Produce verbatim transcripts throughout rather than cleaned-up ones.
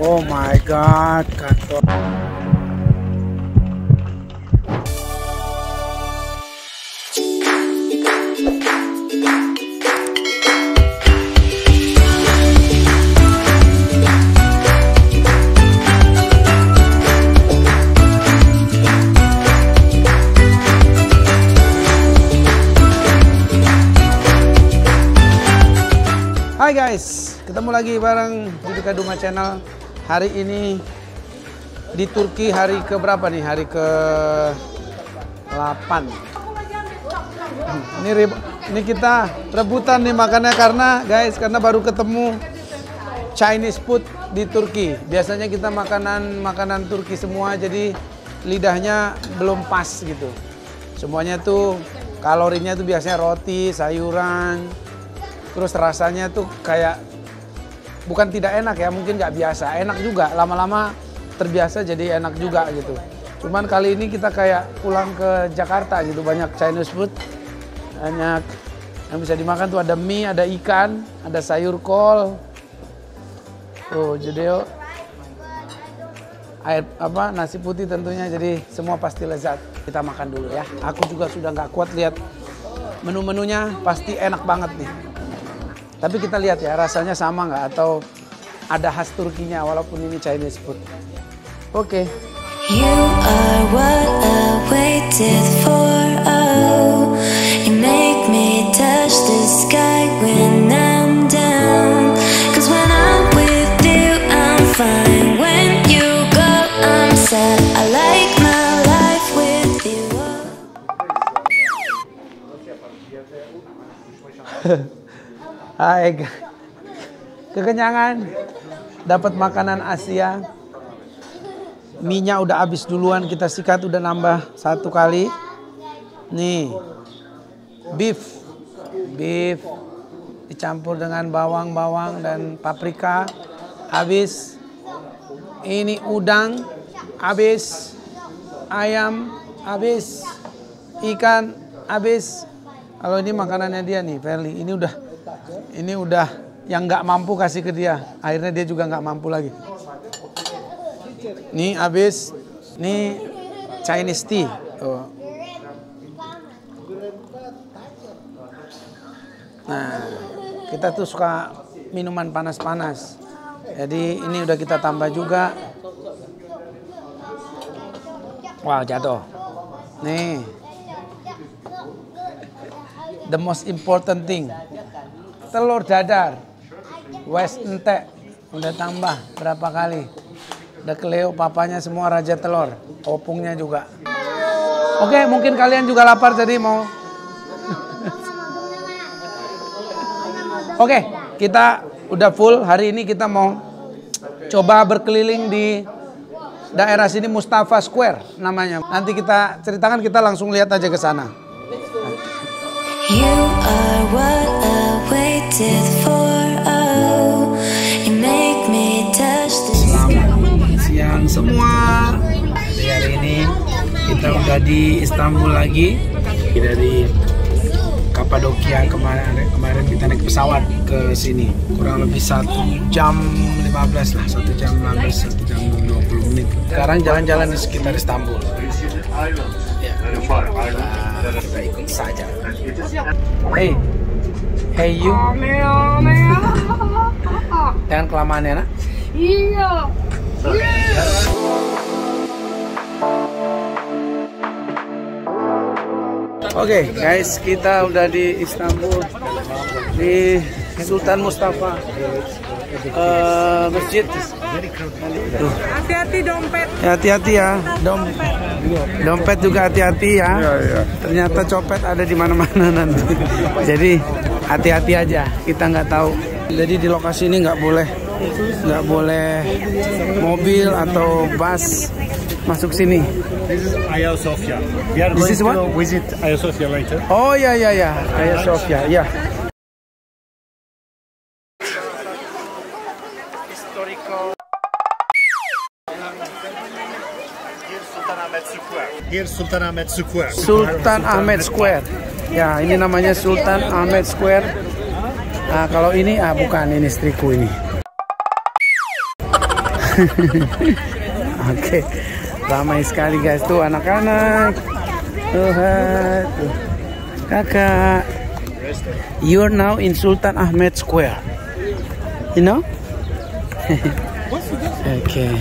Oh my god, kantor. Hai guys, ketemu lagi bareng Judika Duma Channel. Hari ini di Turki hari ke berapa nih? Hari ke delapan. Ini ini kita rebutan nih makannya karena guys, karena baru ketemu Chinese food di Turki. Biasanya kita makanan makanan Turki semua, jadi lidahnya belum pas gitu. Semuanya tuh kalorinya tuh biasanya roti, sayuran. Terus rasanya tuh kayak bukan tidak enak ya, mungkin nggak biasa. Enak juga, lama-lama terbiasa jadi enak juga gitu. Cuman kali ini kita kayak pulang ke Jakarta gitu, banyak Chinese food. Banyak yang bisa dimakan tuh, ada mie, ada ikan, ada sayur kol. Tuh, jadi air apa nasi putih tentunya, jadi semua pasti lezat. Kita makan dulu ya. Aku juga sudah nggak kuat lihat menu-menunya, pasti enak banget nih. Tapi kita lihat ya, rasanya sama nggak atau ada khas Turkinya walaupun ini Chinese food. Oke. Okay. You are what I waited for. Oh, you make me touch the sky when I'm down. 'Cause when I'm with you, I'm fine. When you go, I'm sad. I like my life with you. Hai, kekenyangan, dapat makanan Asia, mie-nya udah habis duluan, kita sikat udah nambah satu kali. Nih, beef, beef dicampur dengan bawang-bawang dan paprika, habis. Ini udang, habis. Ayam, habis. Ikan, habis. Kalau ini makanannya dia nih, Verly, ini udah Ini udah yang nggak mampu kasih ke dia. Akhirnya dia juga nggak mampu lagi. Nih habis. Nih Chinese tea. Tuh. Nah, kita tuh suka minuman panas-panas. Jadi ini udah kita tambah juga. Wow, jatuh. Nih. The most important thing. Telur dadar, West entek, udah tambah berapa kali. Udah Cleo, papanya semua raja telur, opungnya juga. Oke, mungkin kalian juga lapar jadi mau. Oke, kita udah full. Hari ini kita mau coba berkeliling di daerah sini, Mustafa Square namanya. Nanti kita ceritakan, kita langsung lihat aja ke sana. You are what I waited for. Oh, you make me touch the selamat siang semua. Di hari ini kita udah di Istanbul lagi. Dari Kapadokia kemarin kemarin kita naik pesawat ke sini. Kurang lebih satu jam lima belas lah, satu jam lima belas, satu jam dua puluh menit. Sekarang jalan-jalan di sekitar Istanbul. Ya, nah, kita ikut saja. Hey, hey you. Jangan kelamaan ya nak. Iya. Oke okay, guys, kita udah di Istanbul, di Sultan Mustafa uh, Masjid. Hati-hati dompet. Hati-hati ya, Dom dompet juga hati-hati ya. Ya, ya. Ternyata copet ada di mana-mana nanti. Jadi hati-hati aja, kita nggak tahu. Jadi di lokasi ini nggak boleh, nggak boleh mobil atau bus masuk sini. This is Hagia Sophia. We are going to visit Hagia Sophia later. Oh ya ya ya, Hagia Sophia ya. Historical. Here Sultan Ahmed Square. Sultan Ahmed Square. Ya, ini namanya Sultan Ahmed Square. Nah, kalau ini ah bukan, ini istriku ini. Oke, ramai sekali guys tuh anak-anak. Tuhan, tuh. Kakak, you're now in Sultan Ahmed Square. You know? Oke. Okay.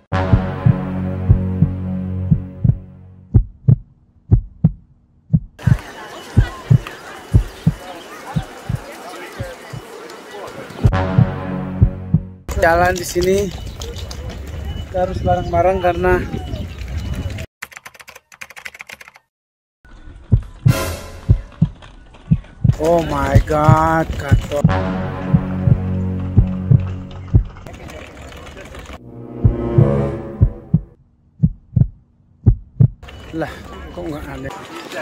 Jalan di sini kita harus bareng-bareng karena oh my god, kantor. Lah, kok nggak ada?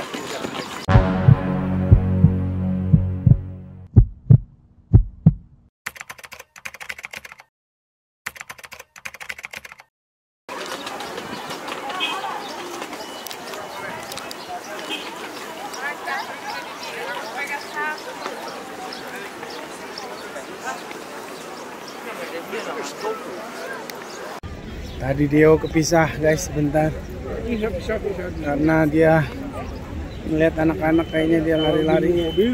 Tadi Deo kepisah guys sebentar karena dia melihat anak-anak kayaknya dia lari-lari.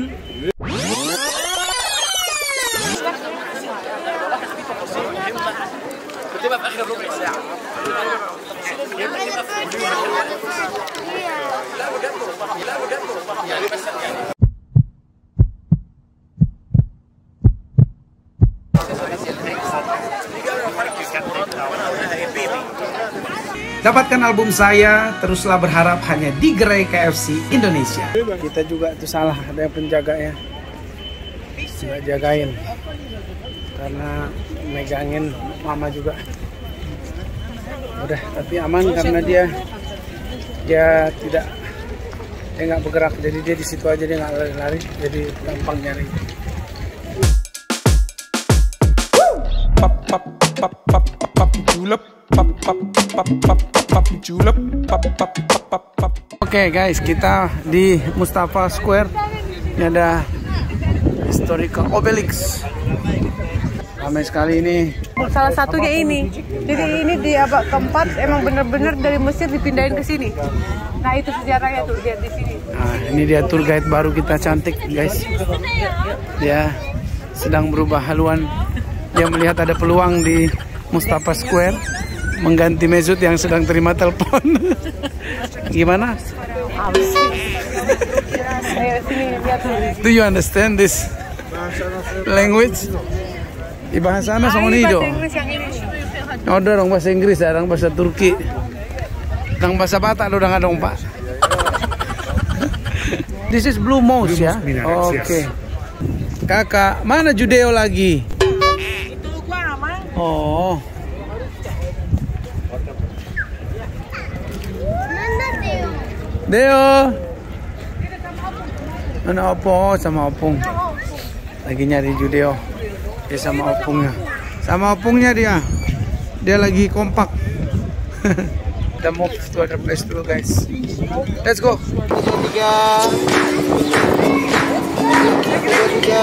Dapatkan album saya, teruslah berharap hanya di Gerai K F C Indonesia. Kita juga itu salah, ada yang penjaga ya, nggak jagain karena megangin mama juga. Udah, tapi aman karena dia dia tidak dia nggak bergerak, jadi dia di situ aja, dia nggak lari-lari, jadi gampang nyari. Pap pap pap pap pap julep. Oke guys, kita di Mustafa Square. Ini ada historical obelix. Ramai sekali ini. Salah satunya ini. Jadi ini di abad keempat emang bener-bener dari Mesir dipindahin ke sini. Nah itu sejarahnya tuh, lihat di sini. Nah, ini dia tour guide baru kita, cantik guys. Dia sedang berubah haluan. Dia melihat ada peluang di Mustafa Square mengganti Mesut yang sedang terima telepon. Gimana? Do you understand this language? Di bahasa mana sama ini dong? Oh, dong bahasa Inggris, orang bahasa Turki. Orang bahasa Batak lo udah dong Pak. This is Blue Mouse ya? Oke. Okay. Kakak, mana Judeo lagi? Itu gua namanya. Oh. Deo, mana opo sama opung? Lagi nyari Judeo. Dia sama opungnya. Sama opungnya dia. Dia lagi kompak. Kita move to other place dulu guys. Let's go. Tiga, tiga, tiga.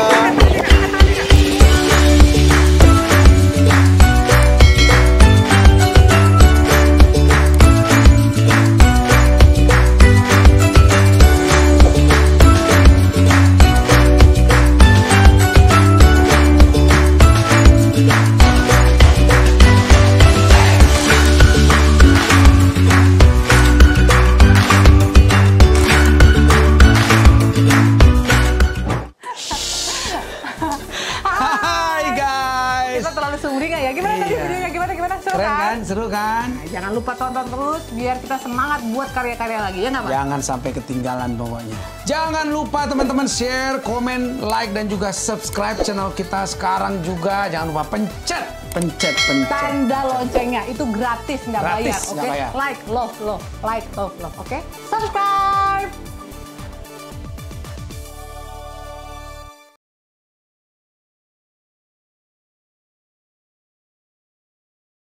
Keren kan? Seru kan? Nah, jangan lupa tonton terus biar kita semangat buat karya-karya lagi, ya nggak Pak? Jangan sampai ketinggalan pokoknya. Jangan lupa teman-teman share, komen, like, dan juga subscribe channel kita sekarang juga. Jangan lupa pencet, pencet, pencet. Tanda loncengnya, itu gratis, nggak bayar, oke? Okay? Like, love, love, like, love, love, oke? Okay? Subscribe!